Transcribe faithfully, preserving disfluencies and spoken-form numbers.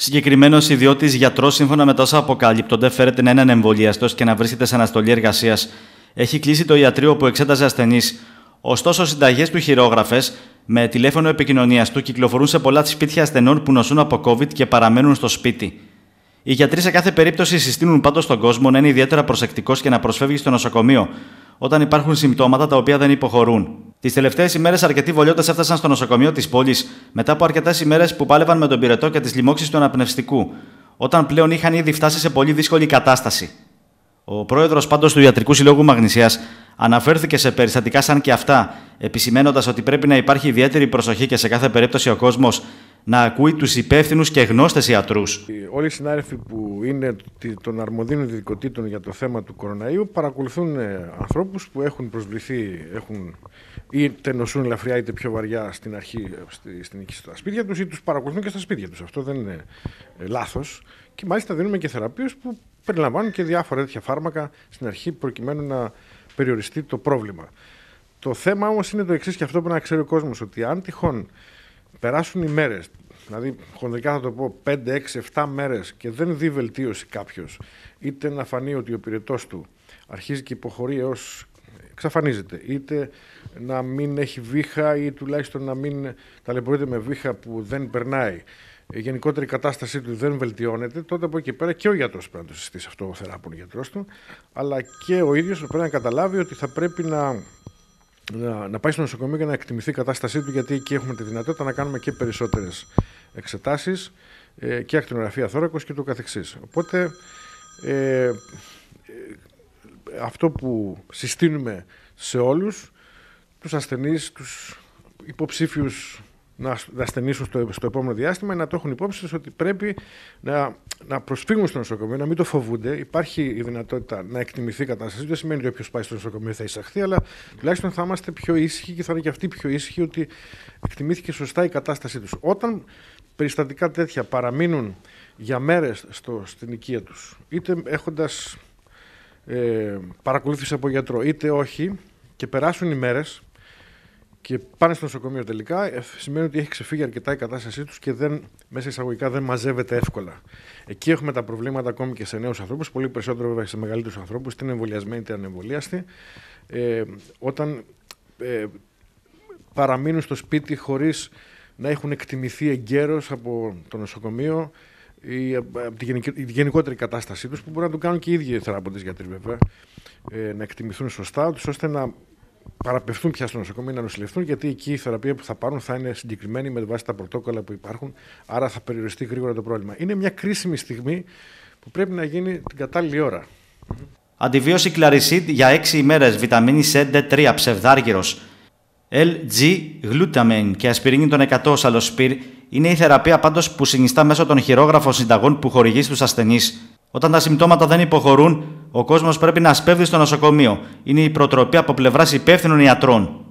Συγκεκριμένος ιδιώτης γιατρός, σύμφωνα με τα όσα αποκαλύπτονται, φέρεται να είναι ανεμβολιαστός και να βρίσκεται σε αναστολή εργασίας. Έχει κλείσει το ιατρείο που εξέταζε ασθενείς. Ωστόσο, συνταγές του χειρόγραφες με τηλέφωνο επικοινωνίας του κυκλοφορούν σε πολλά σπίτια ασθενών που νοσούν από COVID και παραμένουν στο σπίτι. Οι γιατροί σε κάθε περίπτωση συστήνουν πάντως στον κόσμο να είναι ιδιαίτερα προσεκτικός και να προσφεύγει στο νοσοκομείο όταν υπάρχουν συμπτώματα τα οποία δεν υποχωρούν. Τις τελευταίες ημέρες, αρκετοί βολιώτες έφτασαν στο νοσοκομείο της πόλης μετά από αρκετές ημέρες που πάλευαν με τον πυρετό και τις λοιμώξεις του αναπνευστικού, όταν πλέον είχαν ήδη φτάσει σε πολύ δύσκολη κατάσταση. Ο πρόεδρος πάντως του Ιατρικού Συλλόγου Μαγνησίας αναφέρθηκε σε περιστατικά σαν και αυτά, επισημαίνοντας ότι πρέπει να υπάρχει ιδιαίτερη προσοχή και σε κάθε περίπτωση ο κόσμος να ακούει τους υπεύθυνους και γνώστες ιατρούς. Όλοι οι συνάδελφοι που είναι των αρμοδίων ειδικοτήτων για το θέμα του κοροναϊού παρακολουθούν ανθρώπους που έχουν προσβληθεί, έχουν είτε νοσούν ελαφριά είτε πιο βαριά στην αρχή στην οίκη στα σπίτια τους, ή τους παρακολουθούν και στα σπίτια τους. Αυτό δεν είναι λάθος. Και μάλιστα δίνουμε και θεραπείες που περιλαμβάνουν και διάφορα τέτοια φάρμακα στην αρχή προκειμένου να περιοριστεί το πρόβλημα. Το θέμα όμως είναι το εξής, και αυτό πρέπει να ξέρει ο κόσμος, ότι αν τυχόν περάσουν οι μέρες, δηλαδή χονδρικά θα το πω πέντε, έξι, επτά μέρες και δεν δει βελτίωση κάποιος, είτε να φανεί ότι ο πυρετός του αρχίζει και υποχωρεί έως εξαφανίζεται, είτε να μην έχει βήχα ή τουλάχιστον να μην ταλαιπωρείται με βήχα που δεν περνάει, η γενικότερη κατάστασή του δεν βελτιώνεται, τότε από εκεί πέρα και ο γιατρός πρέπει να το συστήσει αυτό, ο θεράπων γιατρός του, αλλά και ο ίδιος πρέπει να καταλάβει ότι θα πρέπει να, να, να πάει στο νοσοκομείο για να εκτιμηθεί η κατάστασή του, γιατί εκεί έχουμε τη δυνατότητα να κάνουμε και περισσότερες εξετάσεις ε, και ακτινογραφία θώρακος και το καθεξής. Οπότε ε, ε, αυτό που συστήνουμε σε όλους τους ασθενείς, τους υποψήφιους να ασθενήσουν στο, στο επόμενο διάστημα, να το έχουν υπόψη ότι πρέπει να, να προσφύγουν στο νοσοκομείο, να μην το φοβούνται. Υπάρχει η δυνατότητα να εκτιμηθεί η κατάσταση. Δεν σημαίνει ότι όποιος πάει στο νοσοκομείο θα εισαχθεί, αλλά τουλάχιστον θα είμαστε πιο ήσυχοι και θα είναι και αυτοί πιο ήσυχοι ότι εκτιμήθηκε σωστά η κατάστασή τους. Όταν περιστατικά τέτοια παραμείνουν για μέρες στο, στην οικία τους, είτε έχοντας ε, παρακολούθηση από γιατρό, είτε όχι, και περάσουν οι μέρες και πάνε στο νοσοκομείο τελικά, σημαίνει ότι έχει ξεφύγει αρκετά η κατάστασή τους και δεν, μέσα εισαγωγικά δεν μαζεύεται εύκολα. Εκεί έχουμε τα προβλήματα ακόμη και σε νέους ανθρώπους, πολύ περισσότερο βέβαια σε μεγαλύτερους ανθρώπους, είτε είναι εμβολιασμένοι είτε ανεμβολίαστοι. Ε, όταν ε, παραμείνουν στο σπίτι χωρίς να έχουν εκτιμηθεί εγκαίρως από το νοσοκομείο ή από τη γενικ, γενικότερη κατάστασή τους, που μπορεί να το κάνουν και οι ίδιοι οι θεράποντες γιατροί βέβαια, ε, να εκτιμηθούν σωστά, ώστε να παραπευθούν πια στο νοσοκομείο, να νοσηλευτούν, γιατί εκεί η θεραπεία που θα πάρουν θα είναι συγκεκριμένη με βάση τα πρωτόκολλα που υπάρχουν, άρα θα περιοριστεί γρήγορα το πρόβλημα. Είναι μια κρίσιμη στιγμή που πρέπει να γίνει την κατάλληλη ώρα. Αντιβίωση Clarisid για έξι ημέρες, βιταμίνη C ντι τρία, ψευδάργυρος, L-G-Glutamine και ασπιρίνη των εκατό Σαλοσπίρ είναι η θεραπεία πάντως που συνιστά μέσω των χειρόγραφων συνταγών που χορηγεί στους ασθενείς. Όταν τα συμπτώματα δεν υποχωρούν, ο κόσμος πρέπει να σπέβδει στο νοσοκομείο. Είναι η προτροπή από πλευράς υπεύθυνων ιατρών.